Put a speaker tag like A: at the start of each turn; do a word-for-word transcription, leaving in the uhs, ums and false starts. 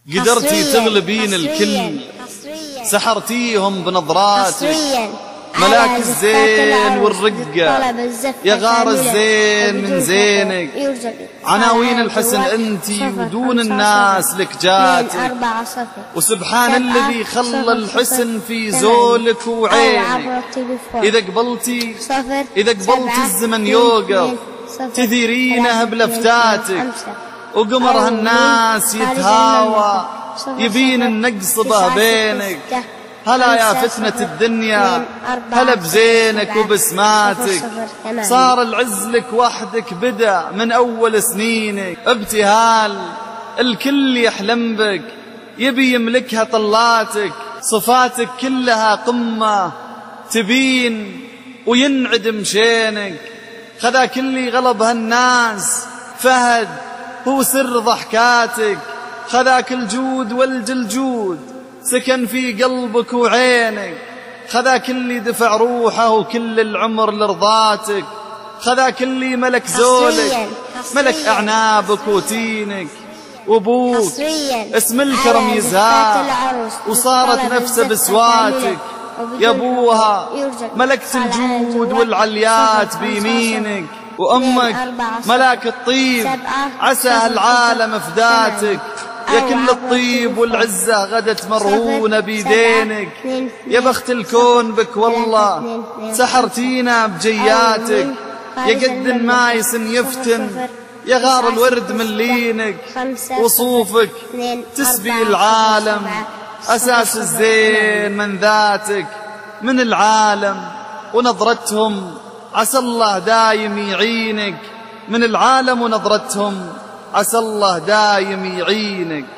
A: قدرتي تغلبين الكل، سحرتيهم بنظراتك، ملاك الزين والرقة يا غار الزين من زينك، عناوين الحسن انتي ودون الناس لك جاتك، وسبحان الذي خلى الحسن في زولك وعينك. إذا قبلتي إذا قبلتي الزمن يوقف تثيرينه بلفتاتك، وقمر هالناس يتهاوى يبين النقص به بينك. هلا يا فتنة الدنيا هلا بزينك وبسماتك، صار العز لك وحدك بدا من أول سنينك. ابتهال الكل يحلم بك يبي يملكها طلاتك، صفاتك كلها قمة تبين وينعدم شينك. خذاك اللي غلب هالناس فهد هو سر ضحكاتك، خذاك الجود والجلجود سكن في قلبك وعينك، خذاك اللي دفع روحه وكل العمر لرضاتك، خذاك اللي ملك زولك ملك أعنابك وتينك. وابوك اسم الكرم يزهى وصارت نفسه بسواتك، يا ابوها ملكت الجود والعليات بيمينك، وأمك ملاك الطيب عسى هالعالم فداتك، يا كل الطيب والعزة غدت مرهونة بيدينك. يا بخت الكون بك والله سحرتينا بجياتك، يا قد المايس يفتن يا غار الورد من لينك، وصوفك تسبي العالم أساس الزين من ذاتك. من العالم ونظرتهم عسى الله دايم يعينك، من العالم ونظرتهم عسى الله دايم يعينك.